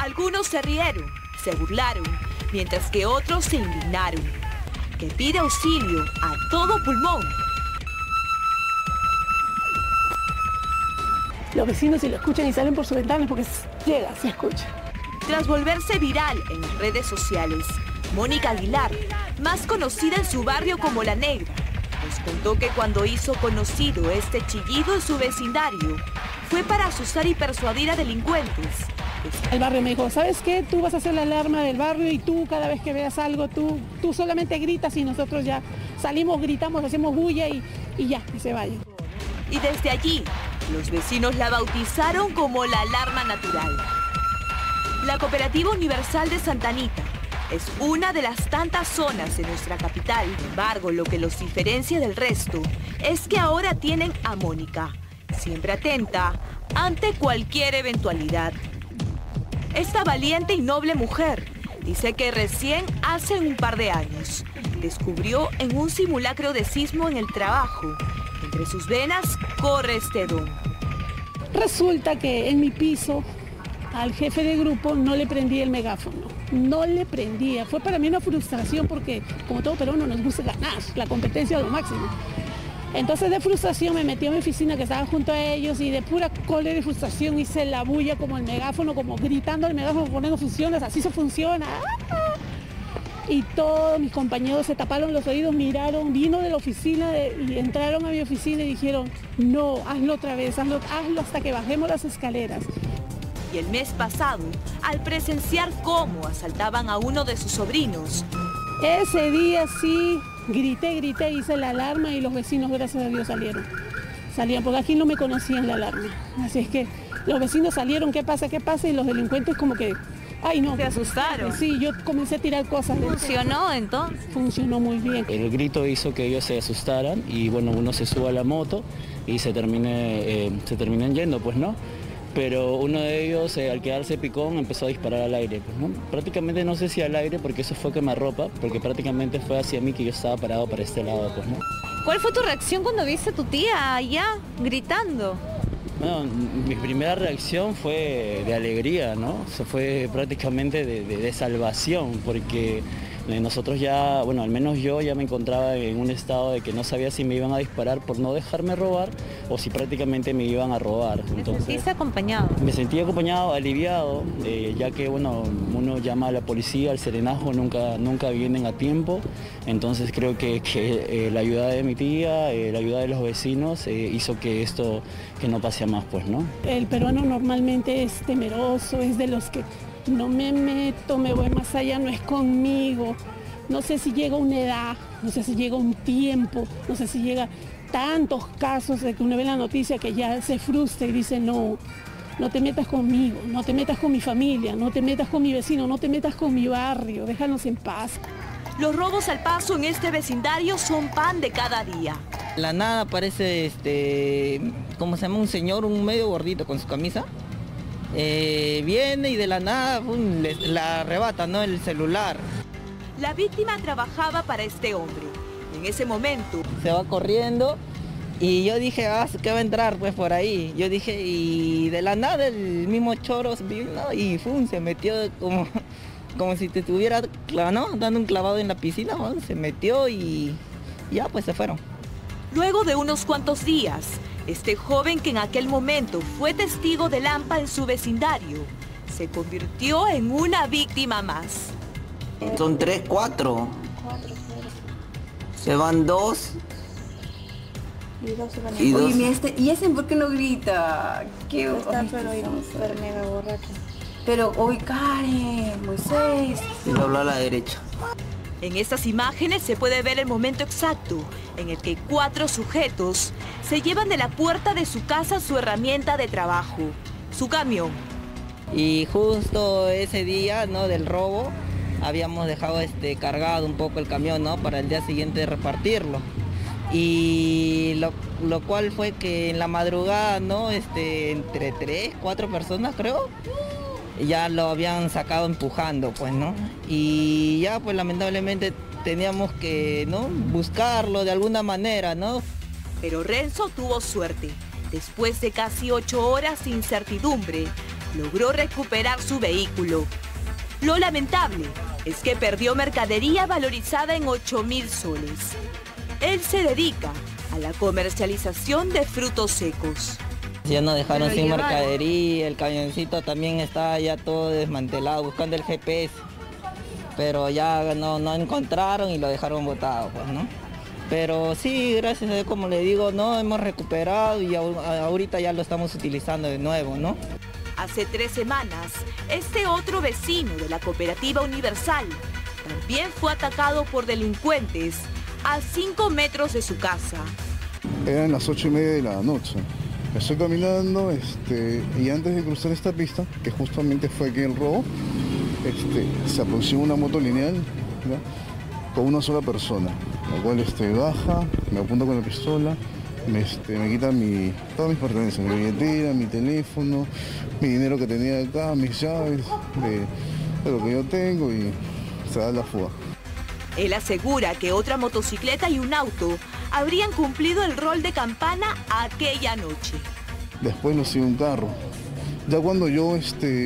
Algunos se rieron, se burlaron, mientras que otros se indignaron. Que pide auxilio a todo pulmón. Los vecinos si lo escuchan y salen por sus ventanas porque llega, se escucha. Tras volverse viral en las redes sociales, Mónica Aguilar, más conocida en su barrio como La Negra, nos contó que cuando hizo conocido este chillido en su vecindario, fue para asustar y persuadir a delincuentes. El barrio me dijo, ¿sabes qué? Tú vas a hacer la alarma del barrio y tú cada vez que veas algo, tú solamente gritas y nosotros ya salimos, gritamos, hacemos bulla y ya, que se vaya. Y desde allí, los vecinos la bautizaron como la alarma natural. La Cooperativa Universal de Santa Anita es una de las tantas zonas de nuestra capital. Sin embargo, lo que los diferencia del resto es que ahora tienen a Mónica, siempre atenta ante cualquier eventualidad. Esta valiente y noble mujer dice que recién hace un par de años descubrió en un simulacro de sismo en el trabajo, entre sus venas corre este don. Resulta que en mi piso al jefe de grupo no le prendí el megáfono, no le prendía. Fue para mí una frustración porque como todo peruano nos gusta ganar, la competencia a lo máximo. Entonces de frustración me metí a mi oficina que estaba junto a ellos y de pura cólera y frustración hice la bulla como el megáfono, como gritando el megáfono, poniendo funciones, así se funciona. Y todos mis compañeros se taparon los oídos, miraron, vino de la oficina y entraron a mi oficina y dijeron, no, hazlo otra vez, hazlo hasta que bajemos las escaleras. Y el mes pasado, al presenciar cómo asaltaban a uno de sus sobrinos, ese día sí grité, hice la alarma y los vecinos, gracias a Dios, salieron, porque aquí no me conocían la alarma. Así es que los vecinos salieron, ¿qué pasa? Y los delincuentes como que, ay no. ¿Se asustaron? Sí, yo comencé a tirar cosas. ¿Funcionó entonces? Funcionó muy bien. El grito hizo que ellos se asustaran y bueno, uno se suba a la moto y se terminan yendo, pues no. Pero uno de ellos, al quedarse picón, empezó a disparar al aire, pues, ¿no? Prácticamente no sé si al aire, porque eso fue quemarropa, porque prácticamente fue hacia mí que yo estaba parado para este lado, pues, ¿no? ¿Cuál fue tu reacción cuando viste a tu tía allá gritando? Bueno, mi primera reacción fue de alegría, ¿no? O sea, fue prácticamente de salvación, porque nosotros ya, bueno, al menos yo ya me encontraba en un estado de que no sabía si me iban a disparar por no dejarme robar o si prácticamente me iban a robar. Entonces, ¿te sentiste acompañado? Me sentí acompañado, aliviado, ya que, bueno, uno llama a la policía, al serenazgo, nunca vienen a tiempo. Entonces creo que la ayuda de mi tía, la ayuda de los vecinos hizo que esto que no pase a más, pues, ¿no? El peruano normalmente es temeroso, es de los que no me meto, me voy más allá, no es conmigo. No sé si llega una edad, no sé si llega un tiempo, no sé si llega tantos casos de que uno ve la noticia que ya se frustra y dice no te metas conmigo, no te metas con mi familia, no te metas con mi vecino, no te metas con mi barrio, déjanos en paz. Los robos al paso en este vecindario son pan de cada día. La nada aparece, ¿cómo se llama? Un señor, un medio gordito con su camisa. Viene y de la nada la arrebata, ¿no? El celular. La víctima trabajaba para este hombre. En ese momento se va corriendo y yo dije, ¿qué va a entrar pues por ahí? Yo dije, y de la nada el mismo choro vino y se metió como si te estuviera, ¿no? Dando un clavado en la piscina, ¿no? Se metió y ya pues se fueron. Luego de unos cuantos días, este joven que en aquel momento fue testigo del AMPA en su vecindario, se convirtió en una víctima más. Son 3, 4. Se van 2. Y 2. ¿Y ese por qué no grita? ¿Qué? Está pero mega borracho. Pero hoy Karen, Moisés. Y lo habló a la derecha. En estas imágenes se puede ver el momento exacto en el que 4 sujetos se llevan de la puerta de su casa su herramienta de trabajo, su camión. Y justo ese día, ¿no? Del robo, habíamos dejado cargado un poco el camión, ¿no? Para el día siguiente repartirlo. Y lo cual fue que en la madrugada, ¿no? Entre 3, 4 personas, creo, ya lo habían sacado empujando, pues, ¿no? Y ya, pues, lamentablemente teníamos que, ¿no? Buscarlo de alguna manera, ¿no? Pero Renzo tuvo suerte. Después de casi 8 horas de incertidumbre, logró recuperar su vehículo. Lo lamentable es que perdió mercadería valorizada en 8.000 soles. Él se dedica a la comercialización de frutos secos. Ya nos dejaron sin mercadería, el camioncito también está ya todo desmantelado, buscando el GPS. Pero ya no encontraron y lo dejaron botado, pues, ¿no? Pero sí, gracias a Dios, como le digo, no hemos recuperado y ahorita ya lo estamos utilizando de nuevo, ¿no? Hace 3 semanas, este otro vecino de la Cooperativa Universal también fue atacado por delincuentes a 5 metros de su casa. Eran las 8:30 de la noche. Estoy caminando y antes de cruzar esta pista, que justamente fue aquí el robo, se aproxima una moto lineal, ¿ya?, con una sola persona, la cual baja, me apunta con la pistola, me quita todas mis pertenencias, mi billetera, mi teléfono, mi dinero que tenía acá, mis llaves, de lo que yo tengo, y se da la fuga. Él asegura que otra motocicleta y un auto habrían cumplido el rol de campana aquella noche. Después lo sigue un carro. Ya cuando yo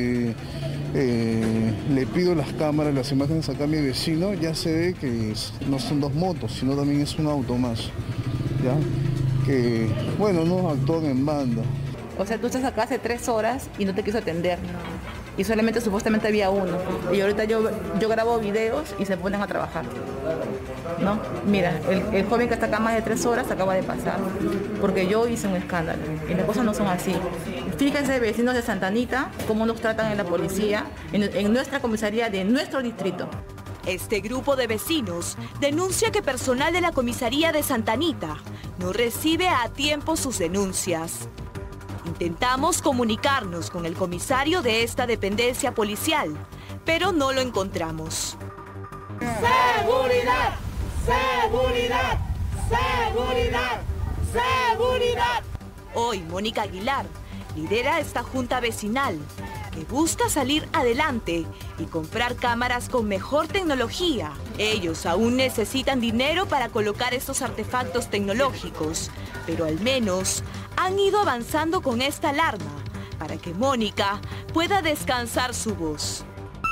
le pido las cámaras, las imágenes acá a mi vecino, ya se ve que no son 2 motos, sino también es un auto más, ¿ya? Que, bueno, no actúan en banda. O sea, tú estás acá hace 3 horas y no te quiso atender. Y solamente supuestamente había uno. Y ahorita yo grabo videos y se ponen a trabajar, ¿no? Mira, el joven que está acá más de 3 horas acaba de pasar, porque yo hice un escándalo. Y las cosas no son así. Fíjense, vecinos de Santa Anita, cómo nos tratan en la policía, en nuestra comisaría de nuestro distrito. Este grupo de vecinos denuncia que personal de la comisaría de Santa Anita no recibe a tiempo sus denuncias. Intentamos comunicarnos con el comisario de esta dependencia policial, pero no lo encontramos. ¡Seguridad! ¡Seguridad! ¡Seguridad! ¡Seguridad! Hoy, Mónica Aguilar lidera esta junta vecinal que busca salir adelante y comprar cámaras con mejor tecnología. Ellos aún necesitan dinero para colocar estos artefactos tecnológicos, pero al menos han ido avanzando con esta alarma para que Mónica pueda descansar su voz.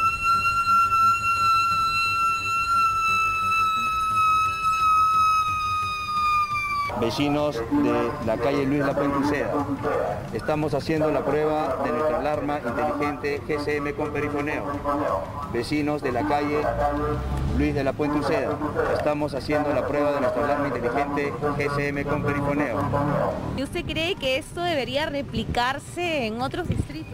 Vecinos de la calle Luis Lapuente Uceda, estamos haciendo la prueba de nuestra alarma inteligente GSM con perifoneo. Vecinos de la calle Luis de la Puente Uceda, estamos haciendo la prueba de nuestra alarma inteligente GSM con perifoneo. ¿Y usted cree que esto debería replicarse en otros distritos?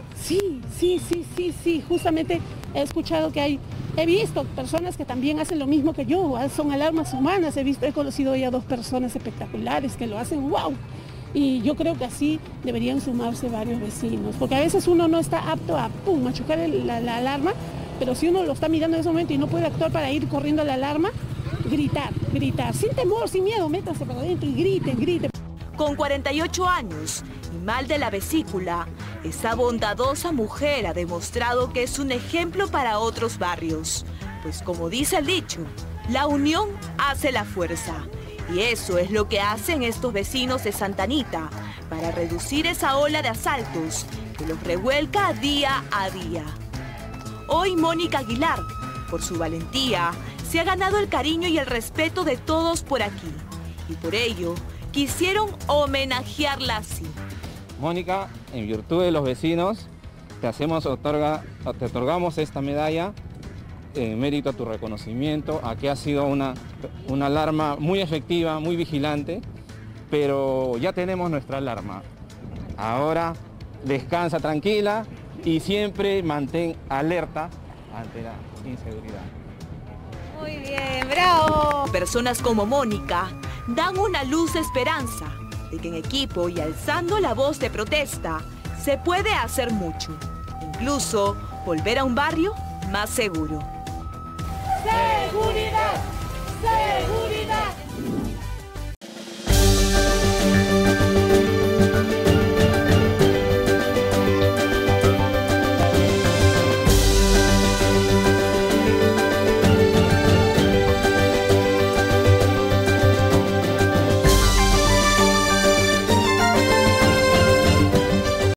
Sí, justamente he escuchado que he visto personas que también hacen lo mismo que yo, son alarmas humanas, he conocido ya 2 personas espectaculares que lo hacen, wow. Y yo creo que así deberían sumarse varios vecinos, porque a veces uno no está apto a machucar la alarma, pero si uno lo está mirando en ese momento y no puede actuar para ir corriendo a la alarma, gritar, sin temor, sin miedo, métanse para adentro y griten. Con 48 años y mal de la vesícula, esa bondadosa mujer ha demostrado que es un ejemplo para otros barrios. Pues como dice el dicho, la unión hace la fuerza. Y eso es lo que hacen estos vecinos de Santa Anita para reducir esa ola de asaltos que los revuelca día a día. Hoy Mónica Aguilar, por su valentía, se ha ganado el cariño y el respeto de todos por aquí. Y por ello, quisieron homenajearla así. Mónica, en virtud de los vecinos, te otorgamos esta medalla en mérito a tu reconocimiento, a que ha sido una alarma muy efectiva, muy vigilante, pero ya tenemos nuestra alarma. Ahora descansa tranquila y siempre mantén alerta ante la inseguridad. Muy bien, bravo. Personas como Mónica dan una luz de esperanza de que en equipo y alzando la voz de protesta se puede hacer mucho, incluso volver a un barrio más seguro. ¡Seguridad! ¡Seguridad!